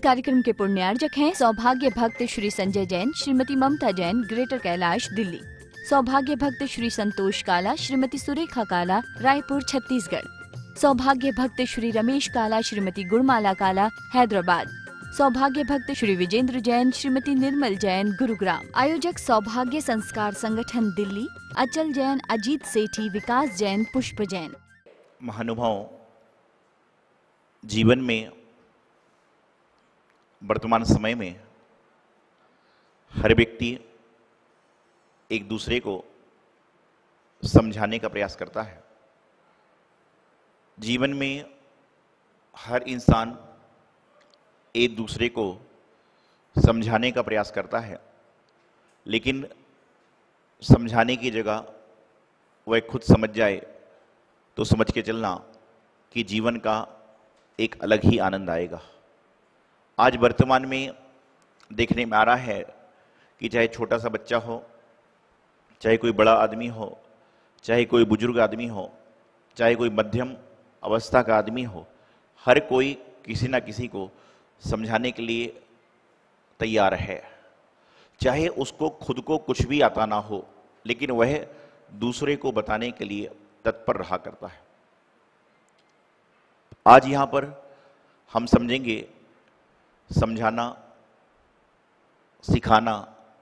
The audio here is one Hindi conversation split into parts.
कार्यक्रम के पुण्यार्जक हैं सौभाग्य भक्त श्री संजय जैन, श्रीमती ममता जैन, ग्रेटर कैलाश, दिल्ली। सौभाग्य भक्त श्री संतोष काला, श्रीमती सुरेखा काला, रायपुर, छत्तीसगढ़। सौभाग्य भक्त श्री रमेश काला, श्रीमती गुणमाला काला, हैदराबाद। सौभाग्य भक्त श्री विजेंद्र जैन, श्रीमती निर्मल जैन, गुरुग्राम। आयोजक सौभाग्य संस्कार संगठन, दिल्ली। अचल जैन, अजीत सेठी, विकास जैन, पुष्प जैन। महानुभाव, जीवन में वर्तमान समय में हर व्यक्ति एक दूसरे को समझाने का प्रयास करता है। जीवन में हर इंसान एक दूसरे को समझाने का प्रयास करता है, लेकिन समझाने की जगह वह खुद समझ जाए तो समझ के चलना कि जीवन का एक अलग ही आनंद आएगा। आज वर्तमान में देखने में आ रहा है कि चाहे छोटा सा बच्चा हो, चाहे कोई बड़ा आदमी हो, चाहे कोई बुजुर्ग आदमी हो, चाहे कोई मध्यम अवस्था का आदमी हो, हर कोई किसी न किसी को समझाने के लिए तैयार है। चाहे उसको खुद को कुछ भी आता ना हो, लेकिन वह दूसरे को बताने के लिए तत्पर रहा करता है। आज यहाँ पर हम समझेंगे समझाना, सिखाना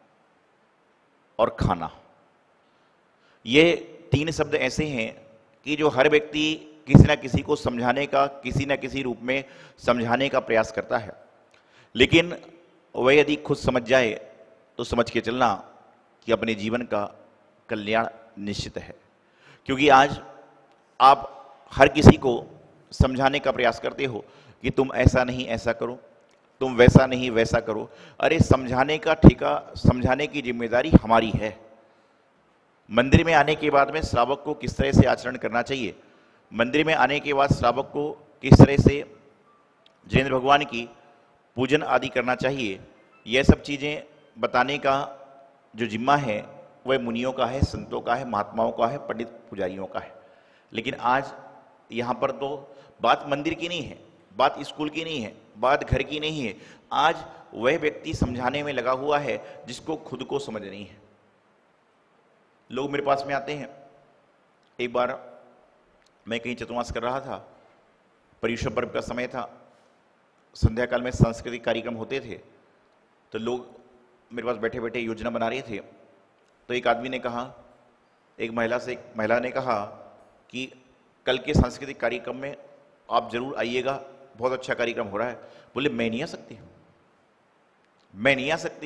और खाना। ये तीन शब्द ऐसे हैं कि जो हर व्यक्ति किसी न किसी को समझाने का, किसी न किसी रूप में समझाने का प्रयास करता है, लेकिन वह यदि खुद समझ जाए तो समझ के चलना कि अपने जीवन का कल्याण निश्चित है। क्योंकि आज आप हर किसी को समझाने का प्रयास करते हो कि तुम ऐसा नहीं ऐसा करो, तुम वैसा नहीं वैसा करो। अरे समझाने का ठेका, समझाने की जिम्मेदारी हमारी है। मंदिर में आने के बाद में श्रावक को किस तरह से आचरण करना चाहिए, मंदिर में आने के बाद श्रावक को किस तरह से जिनेंद्र भगवान की पूजन आदि करना चाहिए, यह सब चीज़ें बताने का जो जिम्मा है वह मुनियों का है, संतों का है, महात्माओं का है, पंडित पुजारियों का है। लेकिन आज यहाँ पर तो बात मंदिर की नहीं है, बात स्कूल की नहीं है, बात घर की नहीं है। आज वह व्यक्ति समझाने में लगा हुआ है जिसको खुद को समझ नहीं है। लोग मेरे पास में आते हैं। एक बार मैं कहीं चतुर्मास कर रहा था, पर्युषण पर्व का समय था, संध्या काल में सांस्कृतिक कार्यक्रम होते थे, तो लोग मेरे पास बैठे बैठे योजना बना रहे थे। तो एक आदमी ने कहा, एक महिला ने कहा कि कल के सांस्कृतिक कार्यक्रम में आप जरूर आइएगा, बहुत अच्छा कार्यक्रम हो रहा है। बोले मैं नहीं आ सकती, मैं नहीं आ सकती।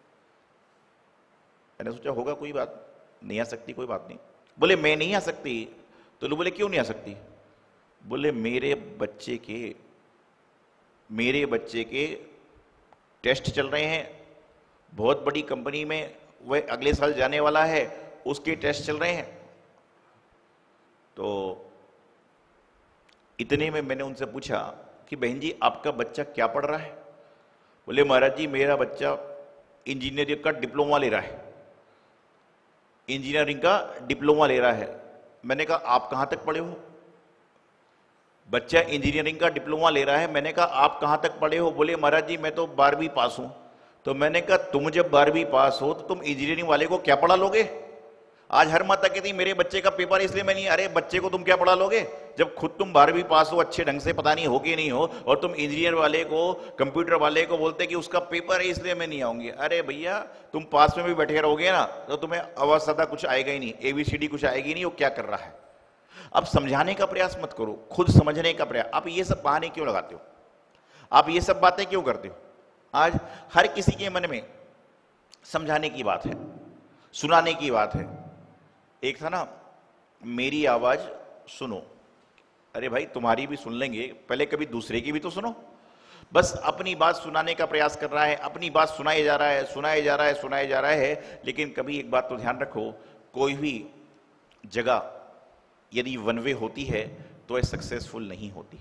मैंने सोचा होगा कोई बात, नहीं आ सकती कोई बात नहीं। बोले मैं नहीं आ सकती। तो लोग बोले क्यों नहीं आ सकती? बोले मेरे बच्चे के टेस्ट चल रहे हैं, बहुत बड़ी कंपनी में वह अगले साल जाने वाला है, उसके टेस्ट चल रहे हैं। तो इतने में मैंने उनसे पूछा कि बहन जी आपका बच्चा क्या पढ़ रहा है? बोले महाराज जी मेरा बच्चा इंजीनियरिंग का डिप्लोमा ले रहा है, इंजीनियरिंग का डिप्लोमा ले रहा है। मैंने कहा आप कहाँ तक पढ़े हो? बच्चा इंजीनियरिंग का डिप्लोमा ले रहा है। मैंने कहा आप कहाँ तक पढ़े हो? बोले महाराज जी मैं तो 12वीं पास हूँ। तो मैंने कहा तुम जब 12वीं पास हो तो तुम इंजीनियरिंग वाले को क्या पढ़ा लोगे? आज हर माता कहती मेरे बच्चे का पेपर इसलिए मैं नहीं। अरे बच्चे को तुम क्या पढ़ा लोगे जब खुद तुम 12वीं पास हो, अच्छे ढंग से पता नहीं हो कि नहीं हो, और तुम इंजीनियर वाले को, कंप्यूटर वाले को बोलते कि उसका पेपर है इसलिए मैं नहीं आऊंगी। अरे भैया तुम पास में भी बैठे रहोगे ना तो तुम्हें अवस्था कुछ आएगा ही नहीं, ABCD कुछ आएगी नहीं, वो क्या कर रहा है। अब समझाने का प्रयास मत करो, खुद समझने का प्रयास। आप ये सब बहाने क्यों लगाते हो? आप ये सब बातें क्यों करते हो? आज हर किसी के मन में समझाने की बात है, सुनाने की बात है। एक था ना, मेरी आवाज सुनो। अरे भाई तुम्हारी भी सुन लेंगे, पहले कभी दूसरे की भी तो सुनो। बस अपनी बात सुनाने का प्रयास कर रहा है, अपनी बात सुनाए जा रहा है, सुनाए जा रहा है, सुनाए जा रहा है। लेकिन कभी एक बात तो ध्यान रखो, कोई भी जगह यदि वन वे होती है तो वह सक्सेसफुल नहीं होती।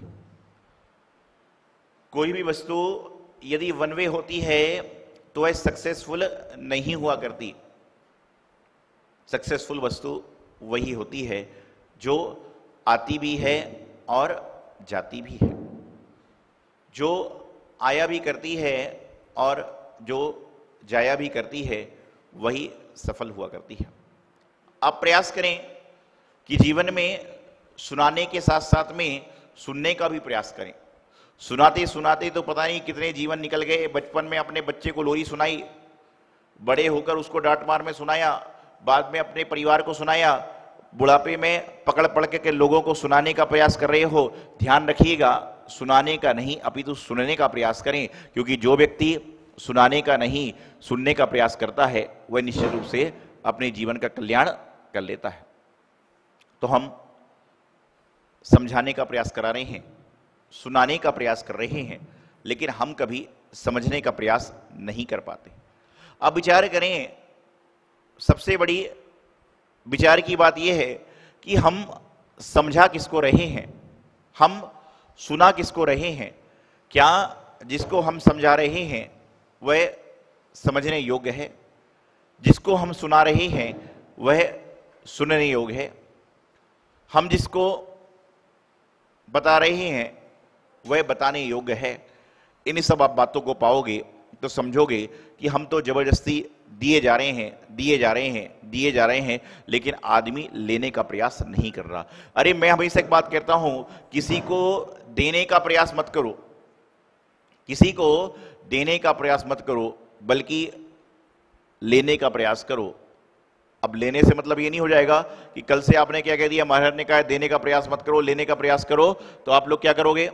कोई भी वस्तु यदि वन वे होती है तो वह सक्सेसफुल नहीं हुआ करती। सक्सेसफुल वस्तु वही होती है जो आती भी है और जाती भी है, जो आया भी करती है और जो जाया भी करती है वही सफल हुआ करती है। आप प्रयास करें कि जीवन में सुनाने के साथ साथ में सुनने का भी प्रयास करें। सुनाते सुनाते तो पता नहीं कितने जीवन निकल गए। बचपन में अपने बच्चे को लोरी सुनाई, बड़े होकर उसको डांट मार में सुनाया, बाद में अपने परिवार को सुनाया, बुढ़ापे में पकड़ पकड़ के लोगों को सुनाने का प्रयास कर रहे हो। ध्यान रखिएगा, सुनाने का नहीं अपितु सुनने का प्रयास करें, क्योंकि जो व्यक्ति सुनाने का नहीं सुनने का प्रयास करता है वह निश्चित रूप से अपने जीवन का कल्याण कर लेता है। तो हम समझाने का प्रयास करा रहे हैं, सुनाने का प्रयास कर रहे हैं, लेकिन हम कभी समझने का प्रयास नहीं कर पाते। अब विचार करें, सबसे बड़ी विचार की बात यह है कि हम समझा किसको रहे हैं, हम सुना किसको रहे हैं। क्या जिसको हम समझा रहे हैं वह समझने योग्य है? जिसको हम सुना रहे हैं वह सुनने योग्य है? हम जिसको बता रहे हैं वह बताने योग्य है? इन सब आप बातों को पाओगे तो समझोगे कि हम तो जबरदस्ती दिए जा रहे हैं, दिए जा रहे हैं, दिए जा रहे हैं, लेकिन आदमी लेने का प्रयास नहीं कर रहा। अरे मैं हमेशा एक बात कहता हूं, किसी को देने का प्रयास मत करो, किसी को देने का प्रयास मत करो, बल्कि लेने का प्रयास करो। अब लेने से मतलब ये नहीं हो जाएगा कि कल से आपने क्या कह दिया, महाराज ने कहा देने का प्रयास मत करो, लेने का प्रयास करो, तो आप लोग क्या करोगे?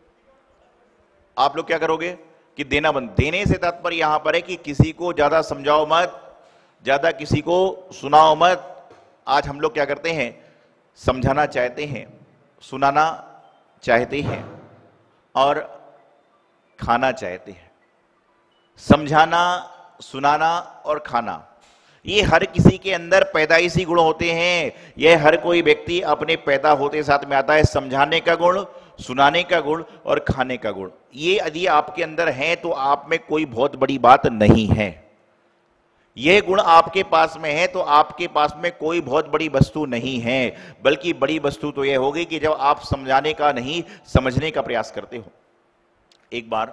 आप लोग क्या करोगे कि देना बंद। देने से तात्पर्य यहां पर है कि किसी को ज्यादा समझाओ मत, ज्यादा किसी को सुनाओ मत। आज हम लोग क्या करते हैं, समझाना चाहते हैं, सुनाना चाहते हैं और खाना चाहते हैं। समझाना, सुनाना और खाना, ये हर किसी के अंदर पैदाइशी गुण होते हैं। यह हर कोई व्यक्ति अपने पैदा होते साथ में आता है। समझाने का गुण, सुनाने का गुण और खाने का गुण, ये यदि आपके अंदर है तो आप में कोई बहुत बड़ी बात नहीं है। यह गुण आपके पास में है तो आपके पास में कोई बहुत बड़ी वस्तु नहीं है, बल्कि बड़ी वस्तु तो यह होगी कि जब आप समझाने का नहीं समझने का प्रयास करते हो। एक बार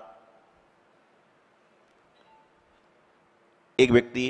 एक व्यक्ति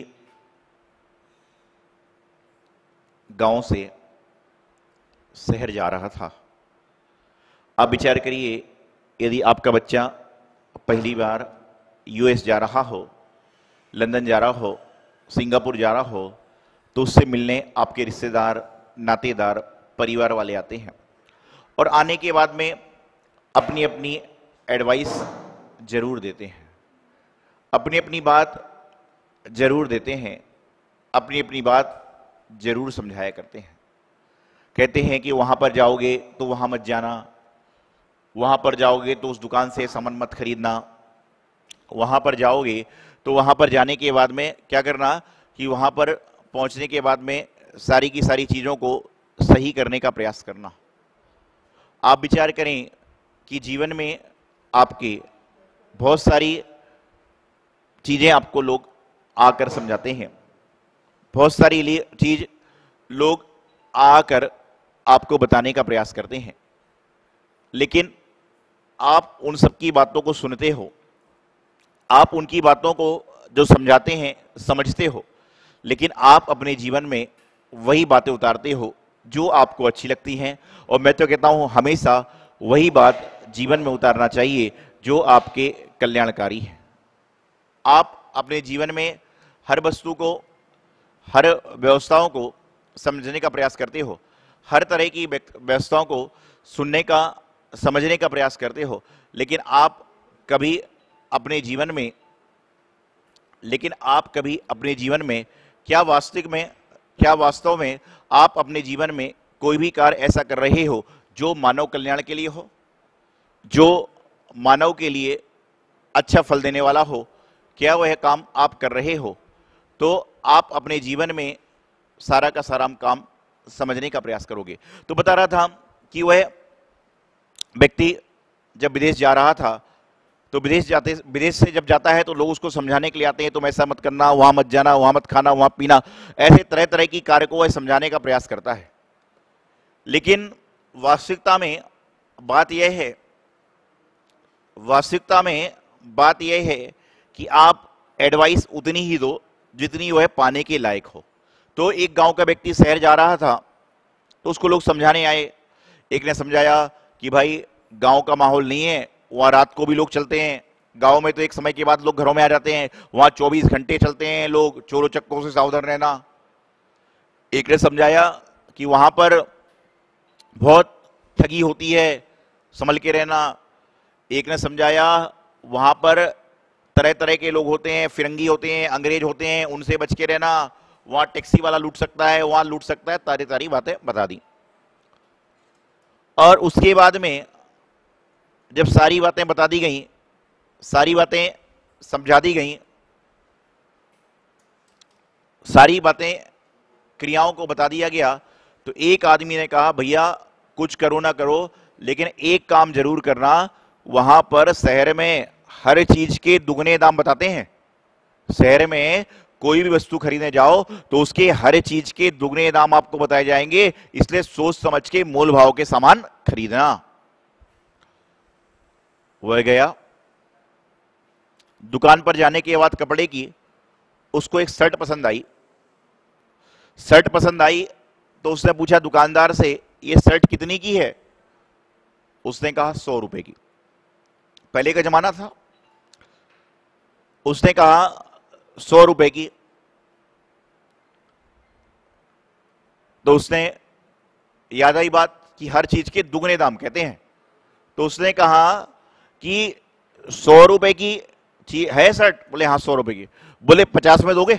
गांव से शहर जा रहा था। आप विचार करिए, यदि आपका बच्चा पहली बार यूएस जा रहा हो, लंदन जा रहा हो, सिंगापुर जा रहा हो, तो उससे मिलने आपके रिश्तेदार, नातेदार, परिवार वाले आते हैं और आने के बाद में अपनी अपनी एडवाइस जरूर देते हैं, अपनी अपनी बात जरूर देते हैं, अपनी अपनी बात जरूर समझाया करते हैं। कहते हैं कि वहां पर जाओगे तो वहां मत जाना, वहां पर जाओगे तो उस दुकान से सामान मत खरीदना, वहां पर जाओगे तो वहां पर जाने के बाद में क्या करना कि वहां पर पहुंचने के बाद में सारी की सारी चीज़ों को सही करने का प्रयास करना। आप विचार करें कि जीवन में आपके बहुत सारी चीज़ें आपको लोग आकर समझाते हैं, बहुत सारी चीज़ लोग आकर आपको बताने का प्रयास करते हैं, लेकिन आप उन सब की बातों को सुनते हो, आप उनकी बातों को जो समझाते हैं समझते हो, लेकिन आप अपने जीवन में वही बातें उतारते हो जो आपको अच्छी लगती हैं। और मैं तो कहता हूं हमेशा वही बात जीवन में उतारना चाहिए जो आपके कल्याणकारी है। आप अपने जीवन में हर वस्तु को, हर व्यवस्थाओं को समझने का प्रयास करते हो, हर तरह की व्यवस्थाओं को सुनने का, समझने का प्रयास करते हो, लेकिन आप कभी अपने जीवन में क्या वास्तव में आप अपने जीवन में कोई भी कार्य ऐसा कर रहे हो जो मानव कल्याण के लिए हो, जो मानव के लिए अच्छा फल देने वाला हो? क्या वह काम आप कर रहे हो? तो आप अपने जीवन में सारा का सारा काम समझने का प्रयास करोगे। तो बता रहा था कि वह व्यक्ति जब विदेश जा रहा था तो विदेश से जब जाता है तो लोग उसको समझाने के लिए आते हैं, तुम ऐसा मत करना, वहां मत जाना, वहां मत खाना, वहां पीना, ऐसे तरह तरह की कार्य को वह समझाने का प्रयास करता है। लेकिन वास्तविकता में बात यह है, वास्तविकता में बात यह है कि आप एडवाइस उतनी ही दो जितनी वो है पाने के लायक हो। तो एक गांव का व्यक्ति शहर जा रहा था, तो उसको लोग समझाने आए। एक ने समझाया कि भाई गांव का माहौल नहीं है, वहां रात को भी लोग चलते हैं, गांव में तो एक समय के बाद लोग घरों में आ जाते हैं, वहां 24 घंटे चलते हैं लोग, चोरों चक्कों से सावधान रहना। एक ने समझाया कि वहां पर बहुत ठगी होती है, संभल के रहना। एक ने समझाया वहां पर तरह तरह के लोग होते हैं, फिरंगी होते हैं, अंग्रेज होते हैं, उनसे बच के रहना, वहां टैक्सी वाला लूट सकता है, वहां लूट सकता है, तारी तारी बातें बता दी। और उसके बाद में जब सारी बातें बता दी गई, सारी बातें समझा दी गई, सारी बातें क्रियाओं को बता दिया गया, तो एक आदमी ने कहा भैया कुछ करो ना करो लेकिन एक काम जरूर करना, वहां पर शहर में हर चीज के दुगने दाम बताते हैं। शहर में कोई भी वस्तु खरीदने जाओ तो उसके हर चीज के दुगने दाम आपको बताए जाएंगे, इसलिए सोच समझ के मोल भाव के सामान खरीदना। वह गया दुकान पर जाने के बाद कपड़े की उसको एक शर्ट पसंद आई। शर्ट पसंद आई तो उसने पूछा दुकानदार से ये शर्ट कितनी की है? उसने कहा 100 रुपए की। पहले का जमाना था। उसने कहा 100 रुपए की। तो उसने याद आई बात कि हर चीज के दुगने दाम कहते हैं। तो उसने कहा कि 100 रुपए की है शर्ट? बोले हाँ 100 रुपए की। बोले 50 में दोगे?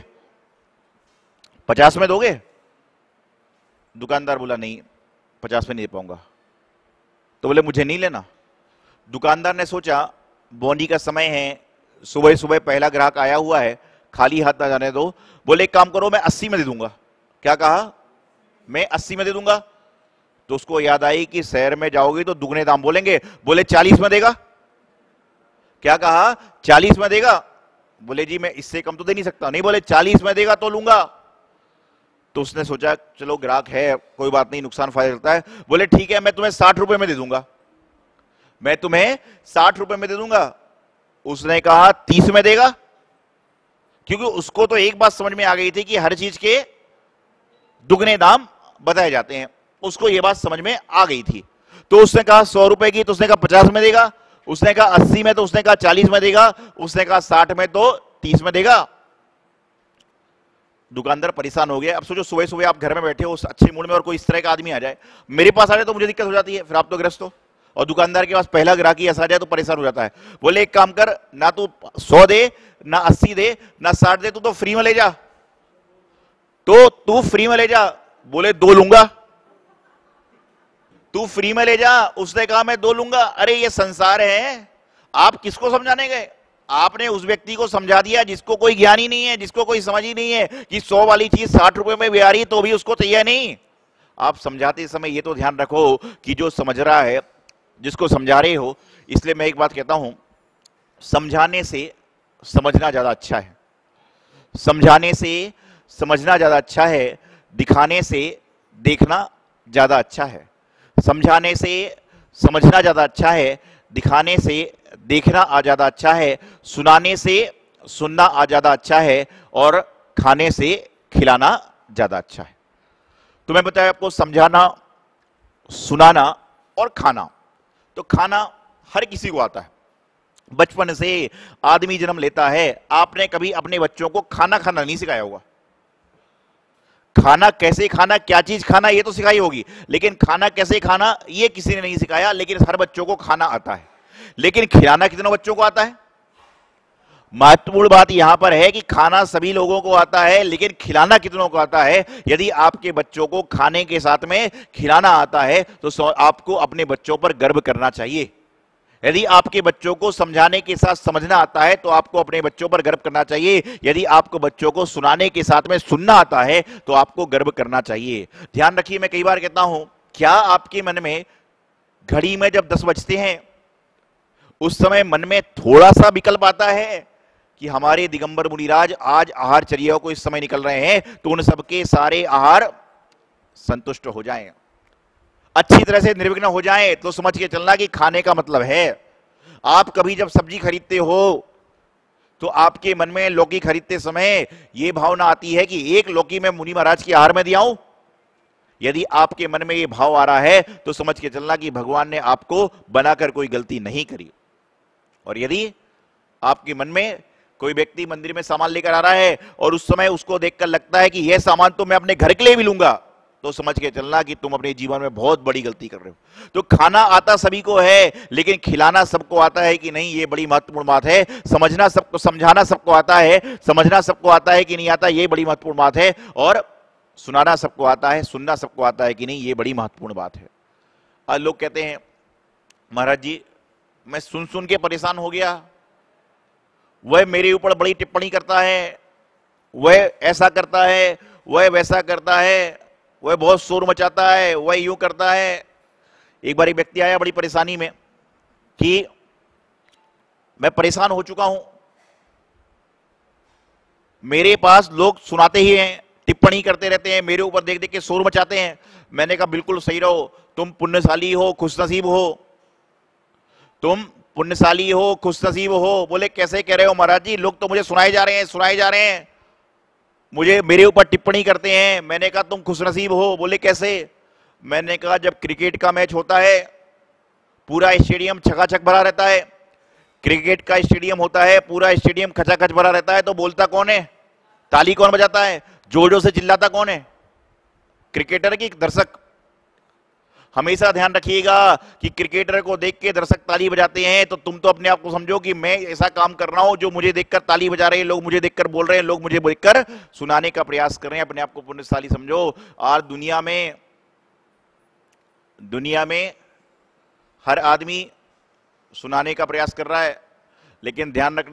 50 में दोगे? दुकानदार बोला नहीं 50 में नहीं दे पाऊंगा। तो बोले मुझे नहीं लेना। दुकानदार ने सोचा बोनी का समय है, सुबह सुबह पहला ग्राहक आया हुआ है, खाली हाथ ना जाने दो। बोले एक काम करो मैं 80 में दे दूंगा। क्या कहा? मैं 80 में दे दूंगा। तो उसको याद आई कि शहर में जाओगे तो दुगने दाम बोलेंगे। बोले 40 में देगा? क्या कहा? 40 में देगा? बोले जी मैं इससे कम तो दे नहीं सकता। नहीं, बोले 40 में देगा तो लूंगा। तो उसने सोचा चलो ग्राहक है कोई बात नहीं, नुकसान फायदा चलता है। बोले ठीक है मैं तुम्हें 60 रुपए में दे दूंगा, मैं तुम्हें 60 रुपए में दे दूंगा। उसने कहा 30 में देगा? क्योंकि उसको तो एक बात समझ में आ गई थी कि हर चीज के दुगने दाम बताए जाते हैं, उसको यह बात समझ में आ गई थी। तो उसने कहा 100 रुपए की, तो उसने कहा 50 में देगा। उसने कहा 80 में, तो उसने कहा 40 में देगा। उसने कहा 60 में, तो 30 में देगा। दुकानदार परेशान हो गया। अब सोचो सुबह सुबह आप घर में बैठे हो उस अच्छे मूड में और कोई इस तरह का आदमी आ जाए, मेरे पास आ जाए तो मुझे दिक्कत हो जाती है, फिर आप तो ग्रस्त हो, और दुकानदार के पास पहला ग्राहक ही ऐसा आ जाए तो परेशान हो जाता है। बोले एक काम कर, ना तू 100 दे, ना 80 दे, ना 60 दे, तू तो फ्री में ले जा। तो तू फ्री में ले जा। बोले 2 लूंगा। तू फ्री में ले जा। उसने कहा मैं 2 लूंगा। अरे ये संसार है, आप किसको समझाने गए? आपने उस व्यक्ति को समझा दिया जिसको कोई ज्ञान ही नहीं है, जिसको कोई समझ ही नहीं है कि 100 वाली चीज 60 रुपए में भी आ रही तो भी उसको तैयार नहीं। आप समझाते समय ये तो ध्यान रखो कि जो समझ रहा है, जिसको समझा रहे हो। इसलिए मैं एक बात कहता हूं, समझाने से समझना ज्यादा अच्छा है, समझाने से समझना ज्यादा अच्छा है, दिखाने से देखना ज्यादा अच्छा है, समझाने से समझना ज्यादा अच्छा है, दिखाने से देखना आ ज्यादा अच्छा है, सुनाने से सुनना आ ज्यादा अच्छा है, और खाने से खिलाना ज्यादा अच्छा है। तो मैं बताया आपको समझाना, सुनाना और खाना। तो खाना हर किसी को आता है, बचपन से आदमी जन्म लेता है। आपने कभी अपने बच्चों को खाना खाना नहीं सिखाया होगा। खाना कैसे खाना, क्या चीज खाना, ये तो सिखाई होगी, लेकिन खाना कैसे खाना ये किसी ने नहीं सिखाया। लेकिन हर बच्चों को खाना आता है, लेकिन खिलाना कितनों बच्चों को आता है? महत्वपूर्ण बात यहां पर है कि खाना सभी लोगों को आता है, लेकिन खिलाना कितनों को आता है। यदि आपके बच्चों को खाने के साथ में खिलाना आता है तो आपको अपने बच्चों पर गर्व करना चाहिए। यदि आपके बच्चों को समझाने के साथ समझना आता है तो आपको अपने बच्चों पर गर्व करना चाहिए। यदि आपको बच्चों को सुनाने के साथ में सुनना आता है तो आपको गर्व करना चाहिए। ध्यान रखिए, मैं कई बार कहता हूं, क्या आपके मन में घड़ी में जब 10 बजते हैं उस समय मन में थोड़ा सा विकल्प आता है कि हमारे दिगंबर मुनिराज आज आहार चर्या को इस समय निकल रहे हैं तो उन सबके सारे आहार संतुष्ट हो जाएं, अच्छी तरह से निर्विघ्न हो जाएं, तो समझ के चलना कि खाने का मतलब है। आप कभी जब सब्जी खरीदते हो तो आपके मन में लौकी खरीदते समय यह भावना आती है कि एक लौकी मैं मुनि महाराज की आहार में दिया हूं? यदि आपके मन में यह भाव आ रहा है तो समझ के चलना कि भगवान ने आपको बनाकर कोई गलती नहीं करी। और यदि आपके मन में कोई व्यक्ति मंदिर में सामान लेकर आ रहा है और उस समय उसको देखकर लगता है कि यह सामान तो मैं अपने घर के लिए भी लूंगा, तो समझ के चलना कि तुम अपने जीवन में बहुत बड़ी गलती कर रहे हो। तो खाना आता सभी को है, लेकिन खिलाना सबको आता है कि नहीं, ये बड़ी महत्वपूर्ण बात है। समझना सबको, समझाना सबको आता है, समझना सबको आता है कि नहीं आता, ये बड़ी महत्वपूर्ण बात है। और सुनाना सबको आता है, सुनना सबको आता है कि नहीं, ये बड़ी महत्वपूर्ण बात है। आज लोग कहते हैं महाराज जी मैं सुन सुन के परेशान हो गया, वह मेरे ऊपर बड़ी टिप्पणी करता है, वह ऐसा करता है, वह वैसा करता है, वह बहुत शोर मचाता है, वह यूं करता है। एक बार एक व्यक्ति आया बड़ी परेशानी में कि मैं परेशान हो चुका हूं, मेरे पास लोग सुनाते ही हैं, टिप्पणी करते रहते हैं, मेरे ऊपर देख देख के शोर मचाते हैं। मैंने कहा बिल्कुल सही रहो, तुम पुण्यशाली हो, खुशनसीब हो, तुम पुण्यशाली हो, खुशनसीब हो। बोले कैसे कह रहे हो महाराज जी, लोग तो मुझे सुनाए जा रहे हैं, सुनाए जा रहे हैं, मुझे मेरे ऊपर टिप्पणी करते हैं। मैंने कहा तुम खुशनसीब हो। बोले कैसे? मैंने कहा जब क्रिकेट का मैच होता है पूरा स्टेडियम छकाछक भरा रहता है, क्रिकेट का स्टेडियम होता है, पूरा स्टेडियम खचाखच भरा रहता है, तो बोलता कौन है? ताली कौन बजाता है? जोर जोर से चिल्लाता कौन है? क्रिकेटर की दर्शक। हमेशा ध्यान रखिएगा कि क्रिकेटर को देख के दर्शक ताली बजाते हैं तो तुम तो अपने आप को समझो कि मैं ऐसा काम कर रहा हूं जो मुझे देखकर ताली बजा रहे हैं लोग, मुझे देखकर बोल रहे हैं लोग, मुझे देखकर सुनाने का प्रयास कर रहे हैं। अपने आप को पुण्यशाली समझो। और दुनिया में हर आदमी सुनाने का प्रयास कर रहा है, लेकिन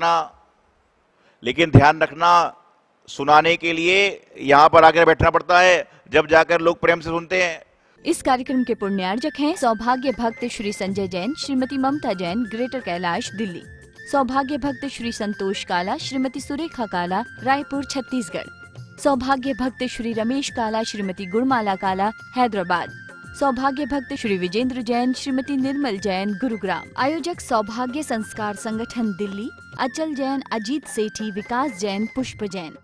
ध्यान रखना सुनाने के लिए यहां पर आकर बैठना पड़ता है, जब जाकर लोग प्रेम से सुनते हैं। इस कार्यक्रम के पुण्यार्जक हैं सौभाग्य भक्त श्री संजय जैन, श्रीमती ममता जैन, ग्रेटर कैलाश, दिल्ली। सौभाग्य भक्त श्री संतोष काला, श्रीमती सुरेखा काला, रायपुर, छत्तीसगढ़। सौभाग्य भक्त श्री रमेश काला, श्रीमती गुणमाला काला, हैदराबाद। सौभाग्य भक्त श्री विजेंद्र जैन, श्रीमती निर्मल जैन, गुरुग्राम। आयोजक सौभाग्य संस्कार संगठन, दिल्ली। अचल जैन, अजीत सेठी, विकास जैन, पुष्प जैन।